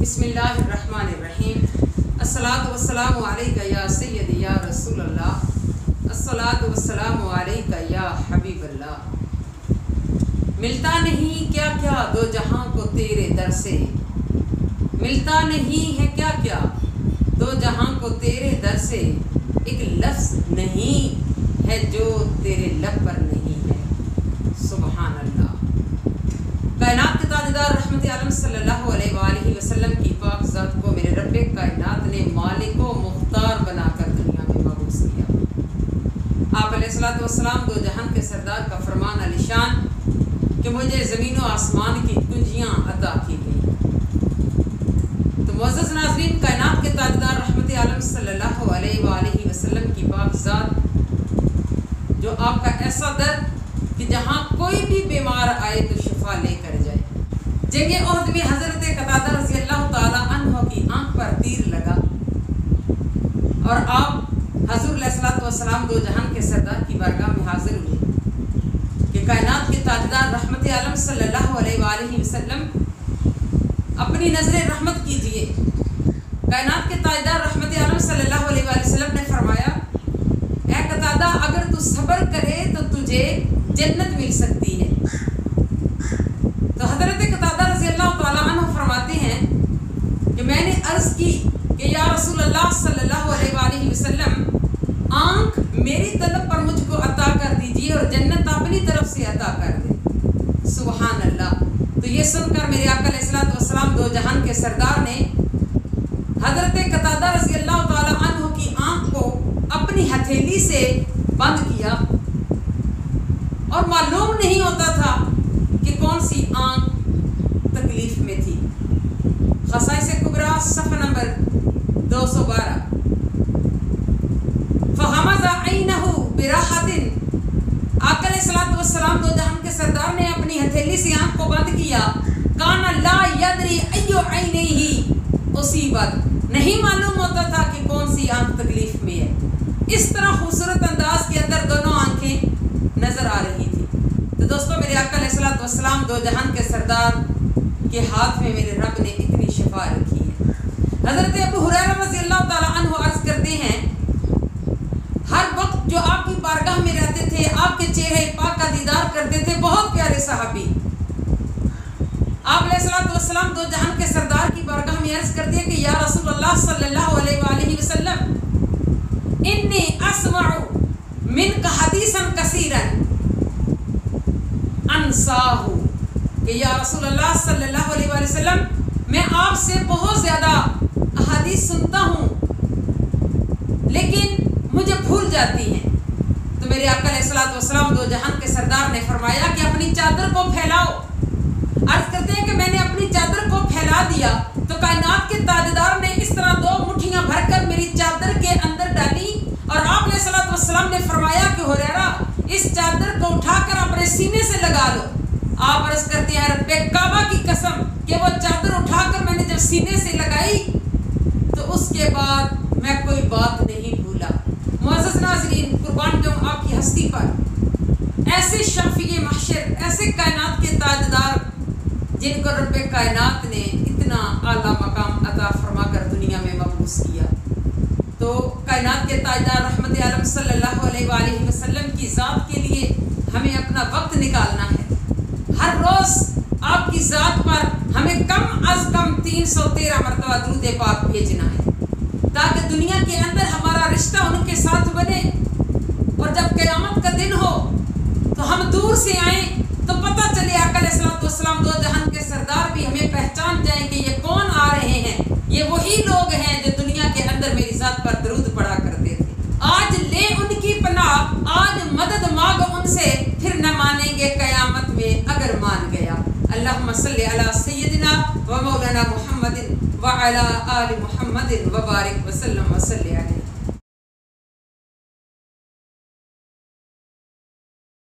بسم اللہ الرحمن الرحیم. الصلاۃ والسلام علیکہ یا سیدی یا رسول اللہ. الصلاۃ والسلام علیکہ یا حبیب اللہ. ملتا نہیں کیا کیا دو جہاں کو تیرے در سے، ملتا نہیں ہے کیا کیا دو جہاں کو تیرے در سے، ایک لفظ نہیں ہے جو تیرے لب پر نہیں ہے. سبحان اللہ. کائنات کے تاجدار رحمت عالم صلی اللہ علیہ وآلہ وسلم کی پاک ذات کو میرے رب کائنات نے مالک و مختار بنا کر دنیا میں مبعوث کیا. آپ علیہ الصلوۃ والسلام دو جہان کے سردار کا فرمان علی شان کہ مجھے زمین و آسمان کی کنجیاں عطا کی گئی. تو معزز ناظرین، کائنات کے تاجدار رحمت عالم صلی اللہ علیہ وآلہ وسلم کی پاک ذات جو آپ کا ایسا در کہ جہاں کوئی بھی بیمار آئے تو شفا لے کر جائے. جنگ احد میں حضرت قتادہ رضی اللہ تعالی عنہ کی آنکھ پر تیر لگا اور آپ حضور علیہ الصلوۃ والسلام دو جہان کے سردار کی بارگاہ میں حاضر ہوئے کہ کائنات کے تاجدار رحمت عالم صلی اللہ علیہ وآلہ وسلم اپنی نظر رحمت کیجئے. کائنات کے تاجدار رحمت عالم صلی اللہ علیہ وآلہ وسلم نے فرمایا، اے قتادہ، اگر تو صبر کرے تو تجھے جنت مل سکتی ہے. تو حضرت قتادہ رضی اللہ تعالیٰ عنہ فرماتے ہیں کہ میں نے عرض کی کہ یا رسول اللہ صلی اللہ علیہ وآلہ وسلم، آنکھ میری طلب پر مجھ کو عطا کر دیجیے اور جنت اپنی طرف سے عطا کر دے. سبحان اللہ. تو یہ سن کر میرے آقا علیہ الصلوۃ والسلام دو جہان کے سردار نے حضرت قتادہ رضی اللہ تعالیٰ عنہ کی آنکھ کو اپنی ہتھیلی سے بند کیا اور معلوم نہیں ہوتا تھا کہ کون سی آنکھ تکلیف میں تھی. خصائص کبریٰ صفحہ نمبر 212. فغمض عینہ براحۃ. آقا علیہ الصلوۃ والسلام دو جہان کے سردار نے اپنی ہتھیلی سے آنکھ کو بند کیا. کان لا یدری ای عینیہ اصیبت. نہیں معلوم ہوتا تھا کہ کون سی آنکھ تکلیف میں ہے. اس طرح خوبصورت انداز کے اندر دونوں آنکھیں نظر آ رہی تھی. تو دوستو، میرے آقا علیہ الصلوۃ والسلام دو جہان کے سردار کے ہاتھ میں میرے رب نے اتنی شفا رکھی ہے. حضرت ابو ہریرہ رضی اللہ تعالیٰ عنہ عرض کرتے ہیں، ہر وقت جو آپ کی بارگاہ میں رہتے تھے، آپ کے چہرے پاک کا دیدار کرتے تھے. بہت پیارے صحابی. آپ علیہ الصلوۃ والسلام دو جہان کے سردار کی بارگاہ میں عرض کرتے ہیں کہ یا رسول اللہ صلی اللہ علیہ وآلہ وسلم، انی اسمع منک حدیثا کثیرا انساہ. کہ یا رسول اللہ صلی اللہ علیہ وآلہ وسلم، میں آپ سے بہت زیادہ احادیث سنتا ہوں لیکن مجھے بھول جاتی ہیں. تو میرے آقا علیہ الصلوۃ والسلام دو جہان کے سردار نے فرمایا کہ اپنی چادر کو پھیلاؤ. عرض کرتے ہیں کہ میں نے اپنی چادر کو پھیلا دیا تو کائنات کے تاجدار نے اس طرح دو مٹھیاں بھر کر میری چادر کے اندر ڈالی اور آپ علیہ الصلوۃ والسلام نے فرمایا کہ ہریرہ، اس چادر کو اٹھا کر اپنے سینے سے لگا لو. آپ عرض کرتے ہیں، رب کعبہ کی قسم کہ وہ چادر اٹھا کر میں نے جب سینے سے لگائی تو اس کے بعد میں کوئی بات نہیں بھولا. معزز ناظرین، قربان جاؤں آپ کی ہستی پر. ایسے شافی محشر، ایسے کائنات کے تاجدار جن کو رب کائنات نے اتنا اعلیٰ مقام عطا فرما کر دنیا میں مبعوث کیا. تو کائنات کے تاجدار رحمت عالم صلی اللہ علیہ وآلہ وسلم کی ذات کے لیے ہمیں اپنا وقت نکالنا ہے. ہر روز آپ کی ذات پر ہمیں کم از کم 313 مرتبہ درود پاک بھیجنا ہے تاکہ دنیا کے اندر ہمارا رشتہ ان کے ساتھ بنے اور جب قیامت کا دن ہو تو ہم دور سے آئیں تو پتہ چلے آقا علیہ الصلوۃ والسلام دو جہان کے سردار بھی ہمیں پہچان جائیں کہ یہ کون آ رہے ہیں. یہ وہی لوگ ہیں جو دنیا کے اندر میری ذات پر درود پڑھا کرتے تھے. آج لے ان کی پناہ، آج مدد مانگ ان سے، پھر نہ مانیں گے قیامت میں اگر مان گیا. اللہم صلی علی سیدنا و مولانا محمد و علی آل محمد و بارک وسلم و صلی علیہ.